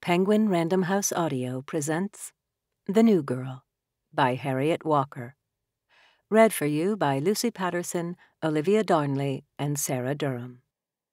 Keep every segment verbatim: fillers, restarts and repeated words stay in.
Penguin Random House Audio presents The New Girl by Harriet Walker. Read for you by Lucy Paterson, Olivia Darnley, and Sarah Durham.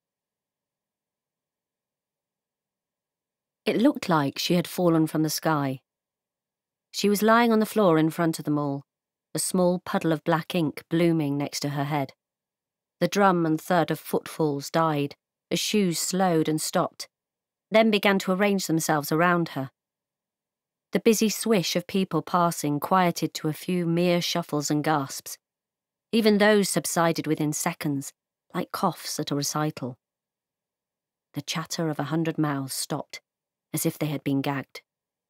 It looked like she had fallen from the sky. She was lying on the floor in front of them all, a small puddle of black ink blooming next to her head. The drum and thud of footfalls died as shoes slowed and stopped, then began to arrange themselves around her. The busy swish of people passing quieted to a few mere shuffles and gasps. Even those subsided within seconds, like coughs at a recital. The chatter of a hundred mouths stopped, as if they had been gagged.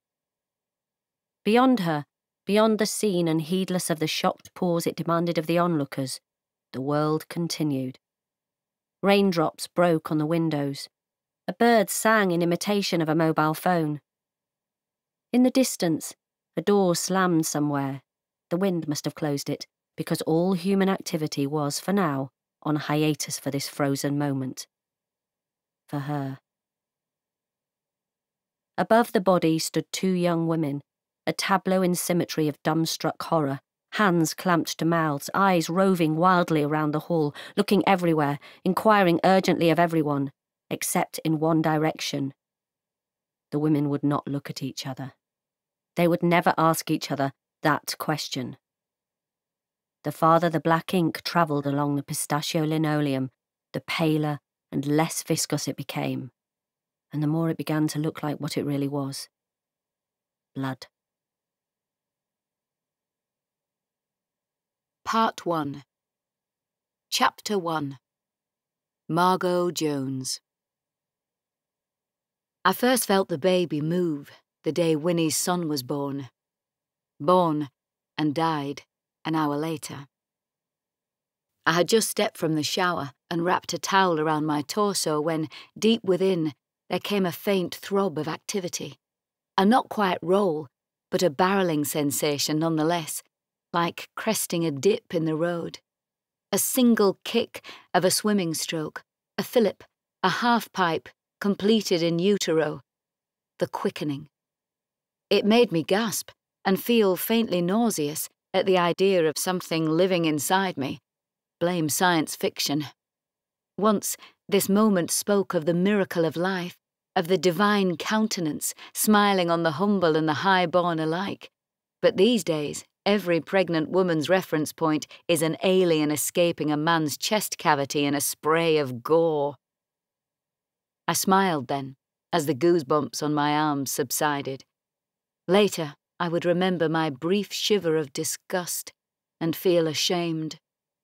Beyond her, beyond the scene and heedless of the shocked pause it demanded of the onlookers, the world continued. Raindrops broke on the windows. A bird sang in imitation of a mobile phone. In the distance, a door slammed somewhere. The wind must have closed it, because all human activity was, for now, on hiatus for this frozen moment. For her. Above the body stood two young women, a tableau in symmetry of dumbstruck horror, hands clamped to mouths, eyes roving wildly around the hall, looking everywhere, inquiring urgently of everyone, except in one direction. The women would not look at each other. They would never ask each other that question. The farther the black ink travelled along the pistachio linoleum, the paler and less viscous it became, and the more it began to look like what it really was. Blood. Part one. Chapter one. Margot Jones. I first felt the baby move the day Winnie's son was born. Born and died an hour later. I had just stepped from the shower and wrapped a towel around my torso when, deep within, there came a faint throb of activity. A not quite roll, but a barrelling sensation nonetheless, like cresting a dip in the road. A single kick of a swimming stroke, a fillip, a half-pipe, completed in utero. The quickening. It made me gasp and feel faintly nauseous at the idea of something living inside me. Blame science fiction. Once, this moment spoke of the miracle of life, of the divine countenance smiling on the humble and the high-born alike. But these days, every pregnant woman's reference point is an alien escaping a man's chest cavity in a spray of gore. I smiled then, as the goosebumps on my arms subsided. Later, I would remember my brief shiver of disgust and feel ashamed.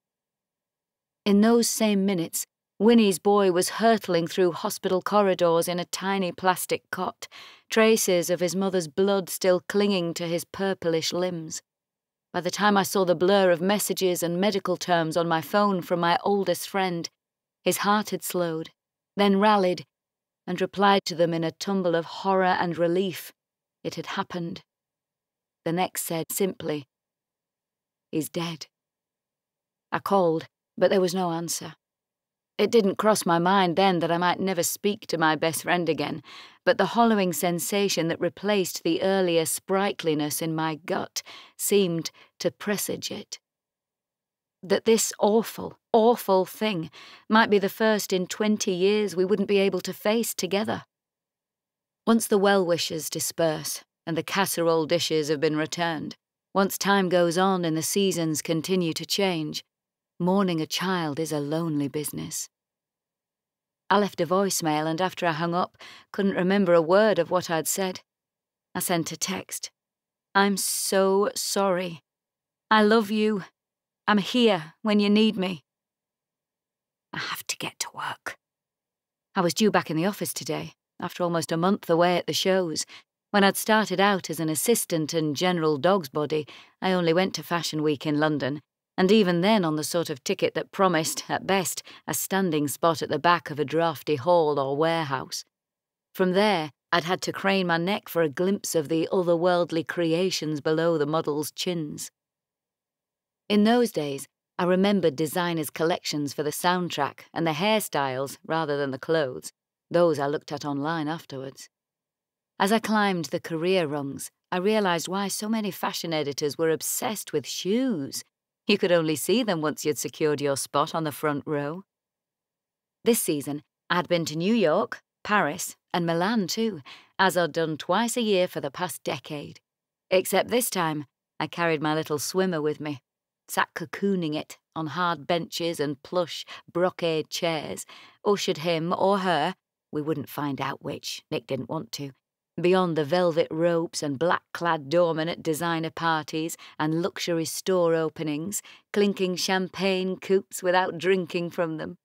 In those same minutes, Winnie's boy was hurtling through hospital corridors in a tiny plastic cot, traces of his mother's blood still clinging to his purplish limbs. By the time I saw the blur of messages and medical terms on my phone from my oldest friend, his heart had slowed, then rallied, and replied to them in a tumble of horror and relief. It had happened. The next said simply, "He's dead." I called, but there was no answer. It didn't cross my mind then that I might never speak to my best friend again, but the hollowing sensation that replaced the earlier sprightliness in my gut seemed to presage it. That this awful, awful thing might be the first in twenty years we wouldn't be able to face together. Once the well-wishers disperse and the casserole dishes have been returned, once time goes on and the seasons continue to change, mourning a child is a lonely business. I left a voicemail and after I hung up, couldn't remember a word of what I'd said. I sent a text. "I'm so sorry. I love you. I'm here when you need me. I have to get to work." I was due back in the office today, after almost a month away at the shows. When I'd started out as an assistant and general dog's body, I only went to Fashion Week in London, and even then on the sort of ticket that promised, at best, a standing spot at the back of a drafty hall or warehouse. From there, I'd had to crane my neck for a glimpse of the otherworldly creations below the models' chins. In those days, I remembered designers' collections for the soundtrack and the hairstyles rather than the clothes. Those I looked at online afterwards. As I climbed the career rungs, I realised why so many fashion editors were obsessed with shoes. You could only see them once you'd secured your spot on the front row. This season, I'd been to New York, Paris, and Milan too, as I'd done twice a year for the past decade. Except this time, I carried my little swimmer with me, sat cocooning it on hard benches and plush brocade chairs, ushered him or her, we wouldn't find out which, Nick didn't want to, beyond the velvet ropes and black-clad doormen at designer parties and luxury store openings, clinking champagne coupes without drinking from them.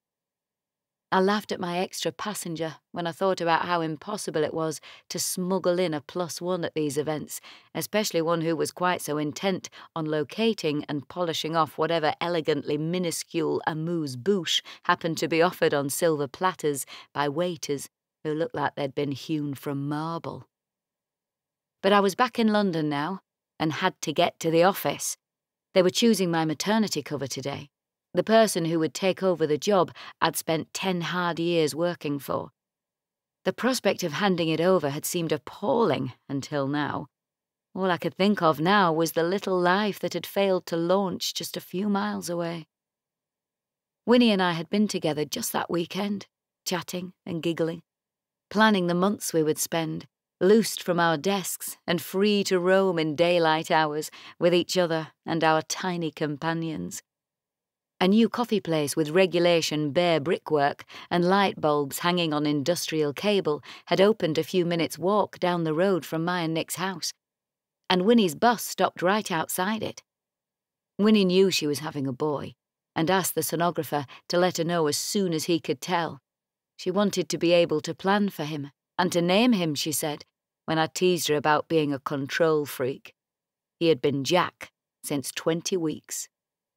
I laughed at my extra passenger when I thought about how impossible it was to smuggle in a plus one at these events, especially one who was quite so intent on locating and polishing off whatever elegantly minuscule amuse-bouche happened to be offered on silver platters by waiters who looked like they'd been hewn from marble. But I was back in London now and had to get to the office. They were choosing my maternity cover today. The person who would take over the job I'd spent ten hard years working for. The prospect of handing it over had seemed appalling until now. All I could think of now was the little life that had failed to launch just a few miles away. Winnie and I had been together just that weekend, chatting and giggling, planning the months we would spend, loosed from our desks and free to roam in daylight hours with each other and our tiny companions. A new coffee place with regulation bare brickwork and light bulbs hanging on industrial cable had opened a few minutes' walk down the road from my and Nick's house, and Winnie's bus stopped right outside it. Winnie knew she was having a boy and asked the sonographer to let her know as soon as he could tell. She wanted to be able to plan for him and to name him, she said, when I teased her about being a control freak. He had been Jack since twenty weeks.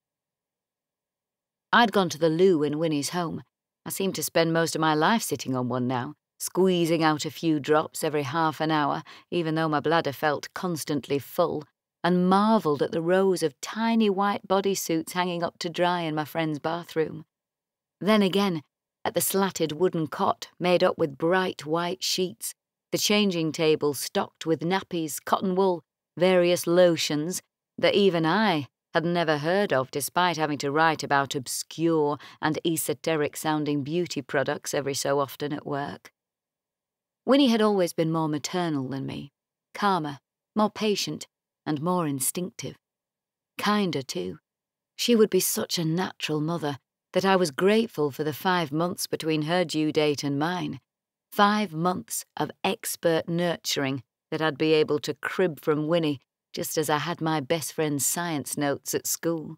I'd gone to the loo in Winnie's home. I seemed to spend most of my life sitting on one now, squeezing out a few drops every half an hour, even though my bladder felt constantly full, and marvelled at the rows of tiny white bodysuits hanging up to dry in my friend's bathroom. Then again, at the slatted wooden cot made up with bright white sheets, the changing table stocked with nappies, cotton wool, various lotions that even I had never heard of despite having to write about obscure and esoteric-sounding beauty products every so often at work. Winnie had always been more maternal than me, calmer, more patient, and more instinctive. Kinder, too. She would be such a natural mother that I was grateful for the five months between her due date and mine, five months of expert nurturing that I'd be able to crib from Winnie just as I had my best friend's science notes at school.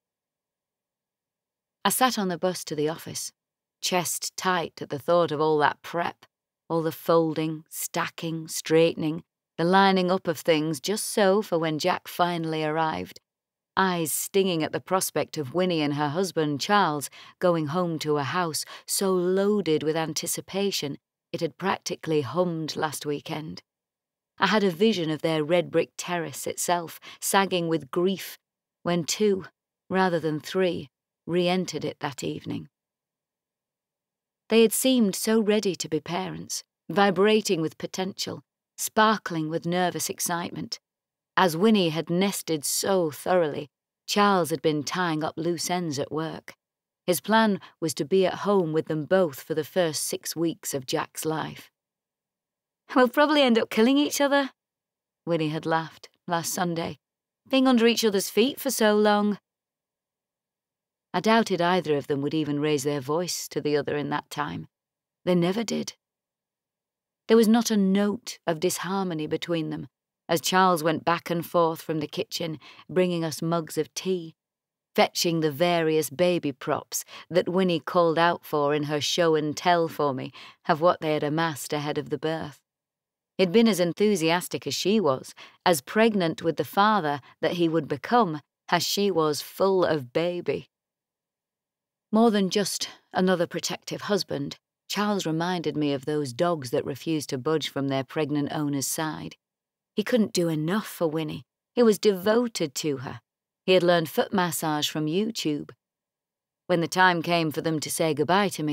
I sat on the bus to the office, chest tight at the thought of all that prep, all the folding, stacking, straightening, the lining up of things just so for when Jack finally arrived, eyes stinging at the prospect of Winnie and her husband, Charles, going home to a house so loaded with anticipation it had practically hummed last weekend. I had a vision of their red brick terrace itself, sagging with grief, when two, rather than three, re-entered it that evening. They had seemed so ready to be parents, vibrating with potential, sparkling with nervous excitement. As Winnie had nested so thoroughly, Charles had been tying up loose ends at work. His plan was to be at home with them both for the first six weeks of Jack's life. "We'll probably end up killing each other," Winnie had laughed last Sunday, being under each other's feet for so long. I doubted either of them would even raise their voice to the other in that time. They never did. There was not a note of disharmony between them, as Charles went back and forth from the kitchen, bringing us mugs of tea, fetching the various baby props that Winnie called out for in her show and tell for me of what they had amassed ahead of the birth. He'd been as enthusiastic as she was, as pregnant with the father that he would become as she was full of baby. More than just another protective husband, Charles reminded me of those dogs that refused to budge from their pregnant owner's side. He couldn't do enough for Winnie. He was devoted to her. He had learned foot massage from YouTube. When the time came for them to say goodbye to me,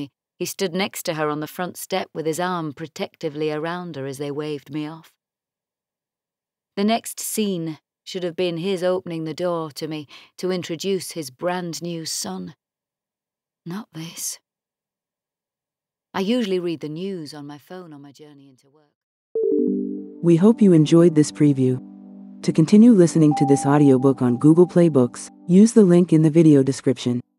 He stood next to her on the front step with his arm protectively around her as they waved me off. The next scene should have been his opening the door to me to introduce his brand new son. Not this. I usually read the news on my phone on my journey into work. We hope you enjoyed this preview. To continue listening to this audiobook on Google Play Books, use the link in the video description.